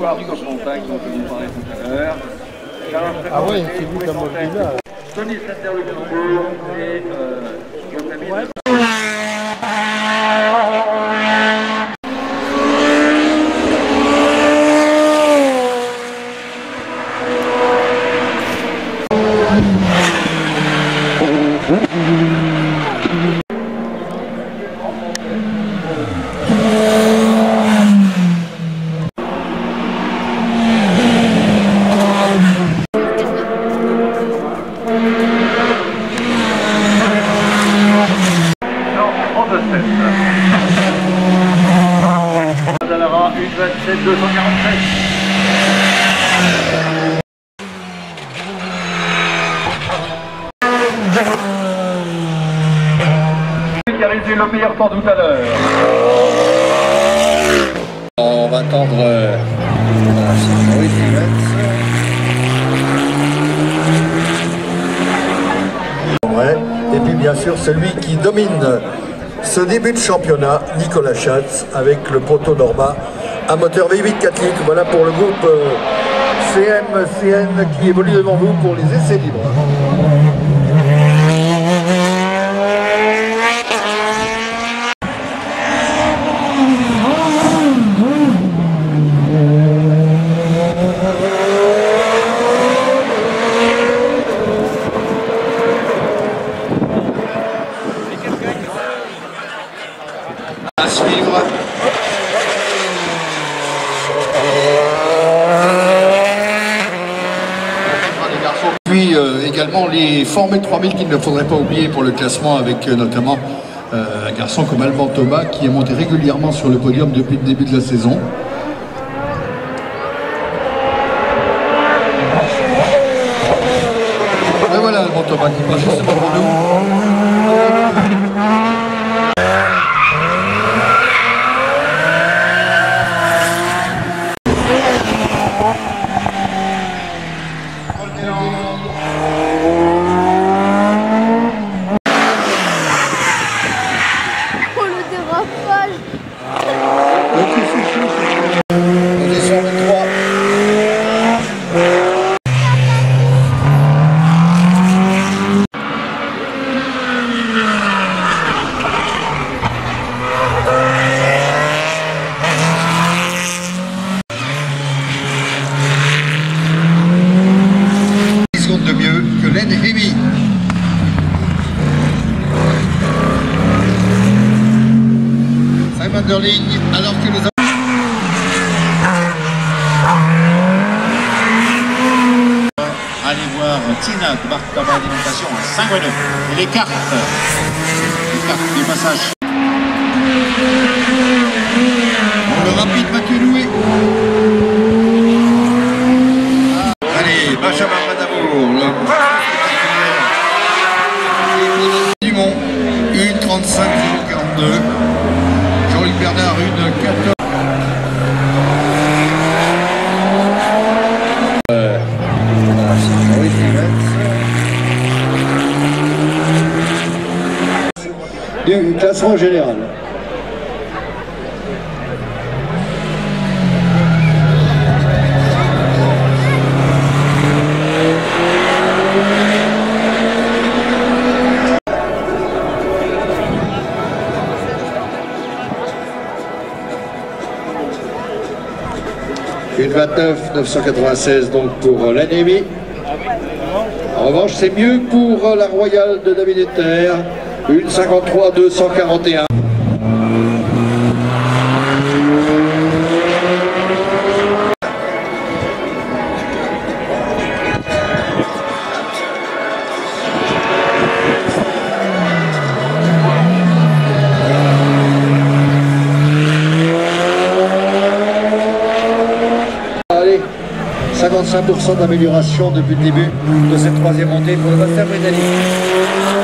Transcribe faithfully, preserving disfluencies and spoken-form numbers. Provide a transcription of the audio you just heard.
Victoire sur Montagne, dont je vous parlais tout à l'heure. Ah ouais, c'est lui comme là. Tony Saint-Luxembourg et euh, notre ami. Ouais. une vingt-sept deux cent quarante-sept. Qui a réalisé le meilleur temps tout à l'heure. On va attendre euh, ouais. Et puis bien sûr celui qui domine ce début de championnat, Nicolas Schatz, avec le Proto Norma, un moteur V huit quatre litres. Voilà pour le groupe euh, C M C N qui évolue devant vous pour les essais libres. À suivre. Puis euh, également les Formule trois mille qu'il ne faudrait pas oublier pour le classement, avec euh, notamment euh, un garçon comme Alban Thomas qui est monté régulièrement sur le podium depuis le début de la saison. Et voilà Alban Thomas qui passe justement pour nous. Oh le dérapage! On est sur le trois. dix secondes de mieux que Len Hemi. Simon Derling, alors que nous avons... Allez voir Tina de Marc Tabac Alimentation à Saint-Guano. Et les cartes. Les cartes du passage. Bon, le rapide Mathieu Loué. Ah. Allez, Benjamin Madamour. Dumont, une trente-cinq zéro quarante-deux. Jean-Luc Bernard, une quatorze. Euh, du classement général. Une vingt-neuf neuf cent quatre-vingt-seize donc pour l'Anemi. En revanche, c'est mieux pour la Royale de David Ether. Une cinquante-trois deux cent quarante et un. cinquante-cinq pour cent d'amélioration depuis le début de cette troisième montée pour le master britannique.